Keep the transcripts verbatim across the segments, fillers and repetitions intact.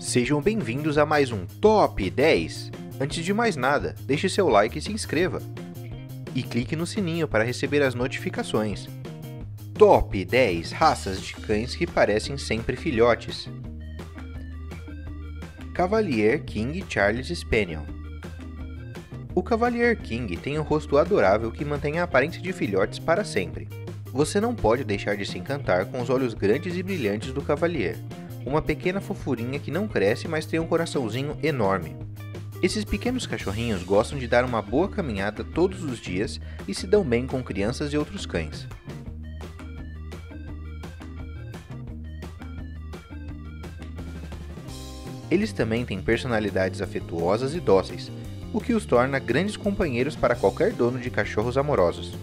Sejam bem-vindos a mais um Top dez! Antes de mais nada, deixe seu like e se inscreva. E clique no sininho para receber as notificações. Top dez raças de cães que parecem sempre filhotes. Cavalier King Charles Spaniel. O Cavalier King tem um rosto adorável que mantém a aparência de filhotes para sempre. Você não pode deixar de se encantar com os olhos grandes e brilhantes do Cavalier, uma pequena fofurinha que não cresce, mas tem um coraçãozinho enorme. Esses pequenos cachorrinhos gostam de dar uma boa caminhada todos os dias e se dão bem com crianças e outros cães. Eles também têm personalidades afetuosas e dóceis, o que os torna grandes companheiros para qualquer dono de cachorros amorosos.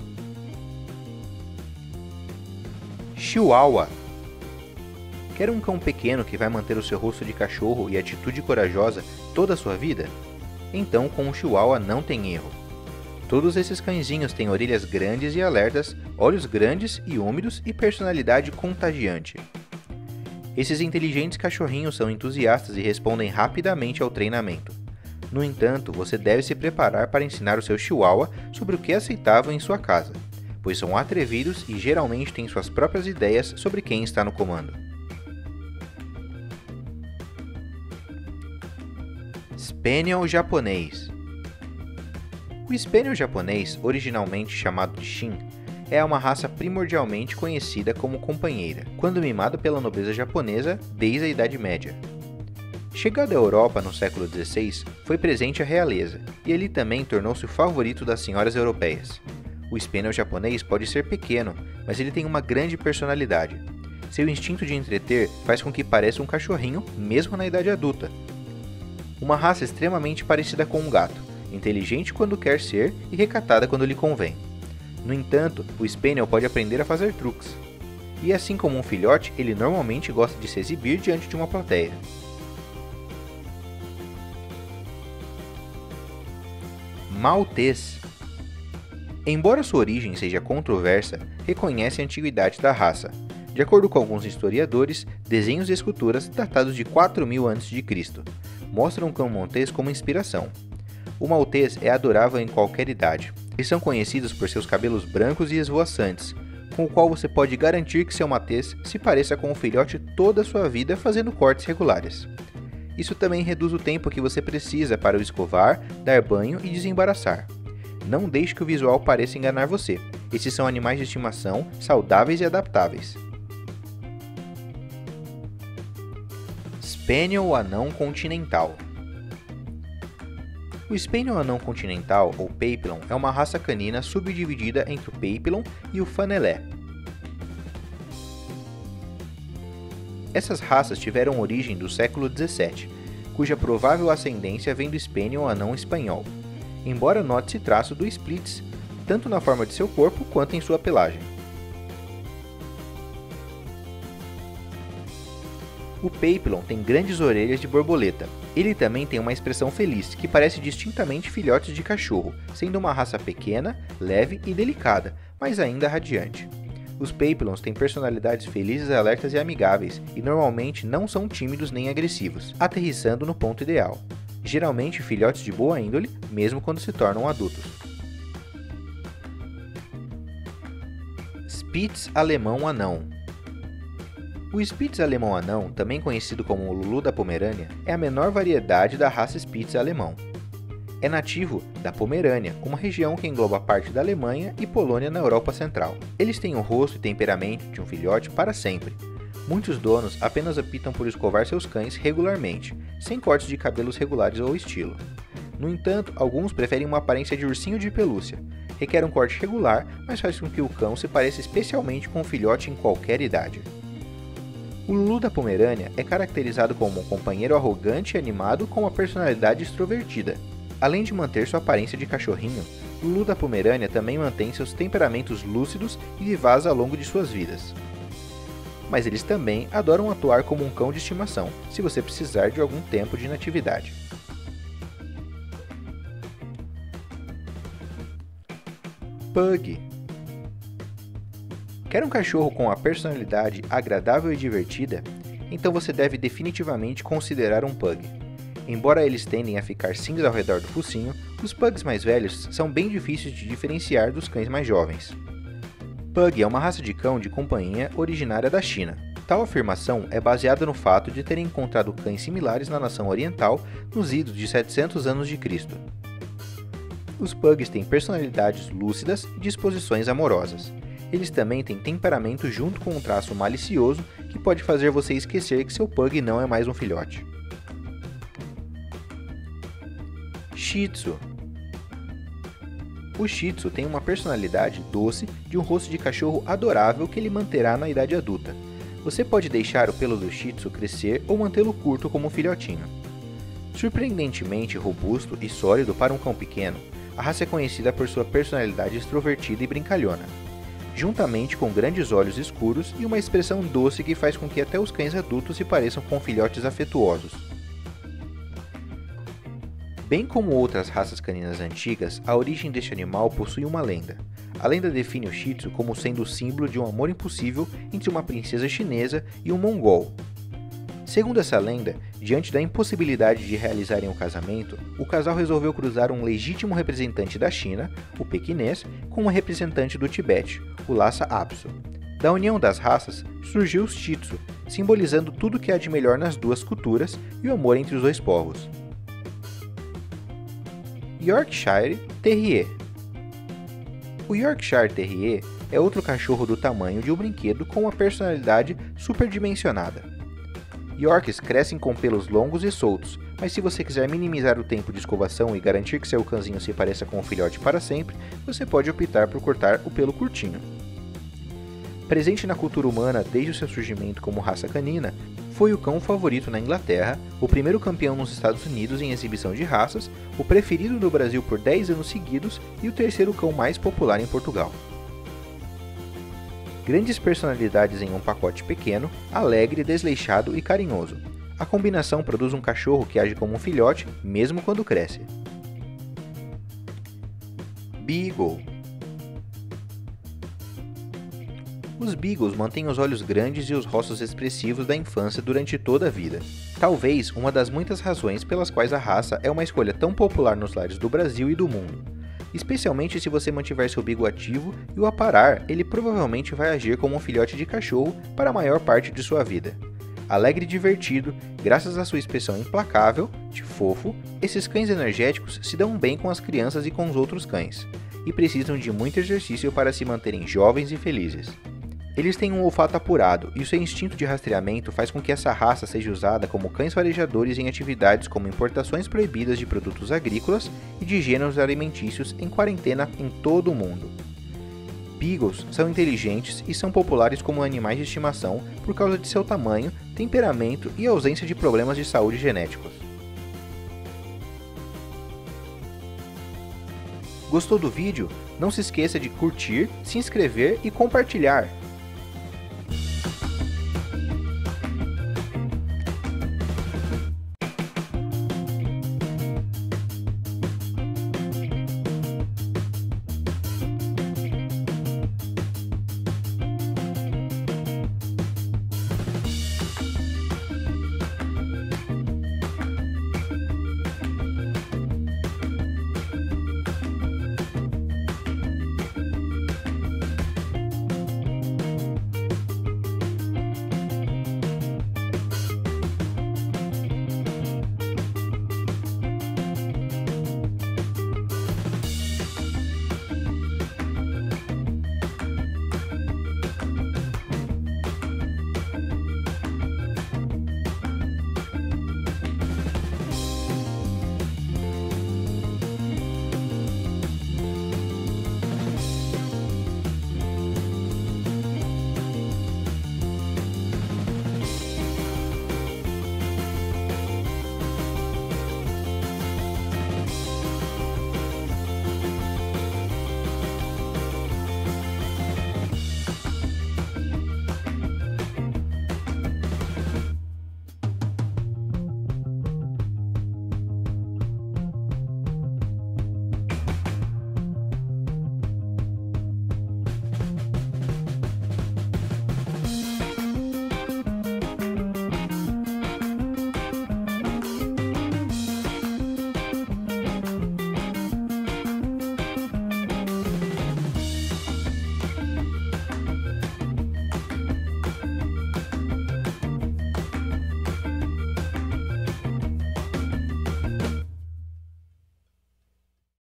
Chihuahua. Quer um cão pequeno que vai manter o seu rosto de cachorro e atitude corajosa toda a sua vida? Então com o Chihuahua não tem erro. Todos esses cãezinhos têm orelhas grandes e alertas, olhos grandes e úmidos e personalidade contagiante. Esses inteligentes cachorrinhos são entusiastas e respondem rapidamente ao treinamento. No entanto, você deve se preparar para ensinar o seu Chihuahua sobre o que é aceitável em sua casa, pois são atrevidos e geralmente têm suas próprias ideias sobre quem está no comando. Spaniel japonês. O Spaniel japonês, originalmente chamado de Shin, é uma raça primordialmente conhecida como companheira, quando mimado pela nobreza japonesa desde a Idade Média. Chegado à Europa no século dezesseis, foi presente à realeza, e ele também tornou-se o favorito das senhoras europeias. O Spaniel japonês pode ser pequeno, mas ele tem uma grande personalidade. Seu instinto de entreter faz com que pareça um cachorrinho, mesmo na idade adulta. Uma raça extremamente parecida com um gato, inteligente quando quer ser e recatada quando lhe convém. No entanto, o Spaniel pode aprender a fazer truques. E assim como um filhote, ele normalmente gosta de se exibir diante de uma plateia. Maltês. Embora sua origem seja controversa, reconhece a antiguidade da raça. De acordo com alguns historiadores, desenhos e esculturas datados de quatro mil antes de Cristo mostram o cão maltês como inspiração. O maltês é adorável em qualquer idade. Eles são conhecidos por seus cabelos brancos e esvoaçantes, com o qual você pode garantir que seu maltês se pareça com um filhote toda a sua vida fazendo cortes regulares. Isso também reduz o tempo que você precisa para o escovar, dar banho e desembaraçar. Não deixe que o visual pareça enganar você. Esses são animais de estimação saudáveis e adaptáveis. Spaniel anão continental. O Spaniel anão continental, ou Papillon, é uma raça canina subdividida entre o Papillon e o Fenelé. Essas raças tiveram origem do século dezessete, cuja provável ascendência vem do Spaniel anão espanhol, embora note-se traço do Spitz, tanto na forma de seu corpo quanto em sua pelagem. O Papillon tem grandes orelhas de borboleta. Ele também tem uma expressão feliz, que parece distintamente filhotes de cachorro, sendo uma raça pequena, leve e delicada, mas ainda radiante. Os Papillons têm personalidades felizes, alertas e amigáveis, e normalmente não são tímidos nem agressivos, aterrissando no ponto ideal. Geralmente filhotes de boa índole, mesmo quando se tornam adultos. Spitz alemão anão. O Spitz alemão anão, também conhecido como o Lulu da Pomerânia, é a menor variedade da raça Spitz alemão. É nativo da Pomerânia, uma região que engloba parte da Alemanha e Polônia na Europa Central. Eles têm o rosto e temperamento de um filhote para sempre. Muitos donos apenas optam por escovar seus cães regularmente, sem cortes de cabelos regulares ou estilo. No entanto, alguns preferem uma aparência de ursinho de pelúcia. Requer um corte regular, mas faz com que o cão se pareça especialmente com um filhote em qualquer idade. O Lulu da Pomerânia é caracterizado como um companheiro arrogante e animado com uma personalidade extrovertida. Além de manter sua aparência de cachorrinho, o Lulu da Pomerânia também mantém seus temperamentos lúcidos e vivaz ao longo de suas vidas. Mas eles também adoram atuar como um cão de estimação, se você precisar de algum tempo de inatividade. Pug. Quer um cachorro com uma personalidade agradável e divertida? então você deve definitivamente considerar um Pug. Embora eles tendem a ficar cinza ao redor do focinho, os Pugs mais velhos são bem difíceis de diferenciar dos cães mais jovens. Pug é uma raça de cão de companhia originária da China. Tal afirmação é baseada no fato de terem encontrado cães similares na nação oriental nos idos de setecentos anos de Cristo. Os Pugs têm personalidades lúcidas e disposições amorosas. Eles também têm temperamento junto com um traço malicioso que pode fazer você esquecer que seu Pug não é mais um filhote. Shih Tzu. O Shih Tzu tem uma personalidade doce de um rosto de cachorro adorável que ele manterá na idade adulta. Você pode deixar o pelo do Shih Tzu crescer ou mantê-lo curto como um filhotinho. Surpreendentemente robusto e sólido para um cão pequeno, a raça é conhecida por sua personalidade extrovertida e brincalhona, juntamente com grandes olhos escuros e uma expressão doce que faz com que até os cães adultos se pareçam com filhotes afetuosos. Bem como outras raças caninas antigas, a origem deste animal possui uma lenda. A lenda define o Shih Tzu como sendo o símbolo de um amor impossível entre uma princesa chinesa e um mongol. Segundo essa lenda, diante da impossibilidade de realizarem o casamento, o casal resolveu cruzar um legítimo representante da China, o pequinês, com um representante do Tibete, o Lhasa Apso. Da união das raças, surgiu o Shih Tzu, simbolizando tudo o que há de melhor nas duas culturas e o amor entre os dois povos. Yorkshire Terrier. O Yorkshire Terrier é outro cachorro do tamanho de um brinquedo com uma personalidade superdimensionada. Yorks crescem com pelos longos e soltos, mas se você quiser minimizar o tempo de escovação e garantir que seu cãozinho se pareça com um filhote para sempre, você pode optar por cortar o pelo curtinho. Presente na cultura humana desde o seu surgimento como raça canina, foi o cão favorito na Inglaterra, o primeiro campeão nos Estados Unidos em exibição de raças, o preferido no Brasil por dez anos seguidos e o terceiro cão mais popular em Portugal. Grandes personalidades em um pacote pequeno, alegre, desleixado e carinhoso. A combinação produz um cachorro que age como um filhote, mesmo quando cresce. Beagle. Os Beagles mantêm os olhos grandes e os rostos expressivos da infância durante toda a vida. Talvez uma das muitas razões pelas quais a raça é uma escolha tão popular nos lares do Brasil e do mundo. Especialmente se você mantiver seu Beagle ativo e o aparar, ele provavelmente vai agir como um filhote de cachorro para a maior parte de sua vida. Alegre e divertido, graças à sua expressão implacável, de fofo, esses cães energéticos se dão bem com as crianças e com os outros cães, e precisam de muito exercício para se manterem jovens e felizes. Eles têm um olfato apurado e o seu instinto de rastreamento faz com que essa raça seja usada como cães farejadores em atividades como importações proibidas de produtos agrícolas e de gêneros alimentícios em quarentena em todo o mundo. Beagles são inteligentes e são populares como animais de estimação por causa de seu tamanho, temperamento e ausência de problemas de saúde genéticos. Gostou do vídeo? Não se esqueça de curtir, se inscrever e compartilhar!